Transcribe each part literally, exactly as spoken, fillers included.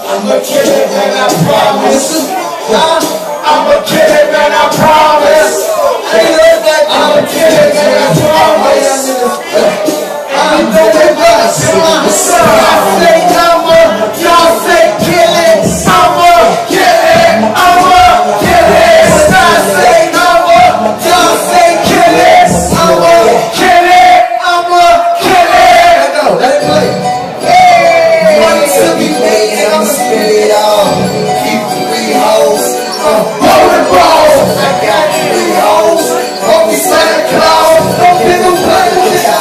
I'ma kill it, man, I promise. I'ma kill it, man, I promise. I'ma kill it, man, I promise. I'm going back to my son. I say I'ma, y'all say kill it. I'ma kill it, I'ma kill it. I say I'ma, y'all say kill it. I'ma kill it, I'ma kill it. Let go, let it play. Hey, money to be made and I'ma spend it all. Keep three hoes, uh, rolling balls. I got three hoes. Hope we Santa Claus. Don't get no blood with it.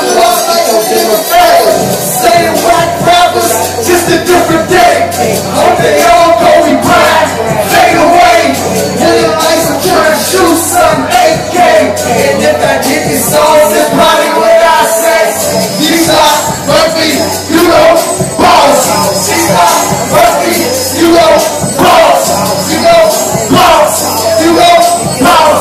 Saying white rappers, just a different day. Hope they all go we grind, fade away. Million lights, I'm trying to shoot some A K. And if I did these songs, it's probably what I say. These are rugby, you know, balls. These are rugby, you know, balls. You know, balls. You know, balls.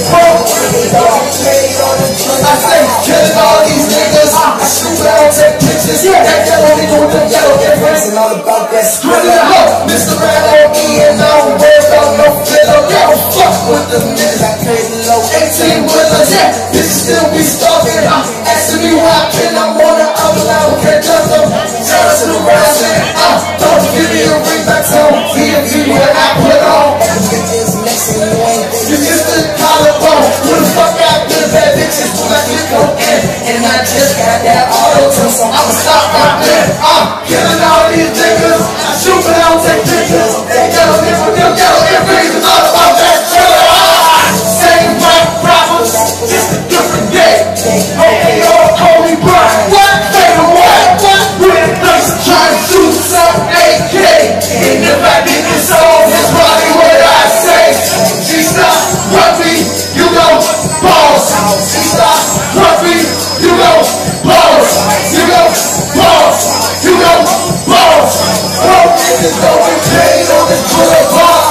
I say, killing all these niggas. I shoot down, take pictures. Yeah, that yellow nigga with them yellow difference. And all about that scribbling. Look, Mister Red on me and I don't worry about no fiddle. They don't fuck with them niggas. I crazy low. eighteen wheelers, yeah. Bitches still be stalking. Uh, asking me why I can. I'm on the other line. Okay, just them. Jealous of the rest. Uh, don't give me a ring back home. T V what I put on. You get the collarbone. Who the fuck out there? Bad bitches who like to go in. And I just got that auto tune, so I'ma stop right there. I'm killing all these niggas. I shoot but I don't take pictures. They yellow niggas with them yellow earrings. It's all about that killer. Ah, same white rappers, just a different day. Okay, all Kobe Bryant. What? Say the what? What? We're in place trying to shoot some A K. And if I did this song, it's probably what I say. She stop rugby, you go balls. She stop rugby, you go balls. You go balls. You go balls. Bro, niggas going paid on this boulevard.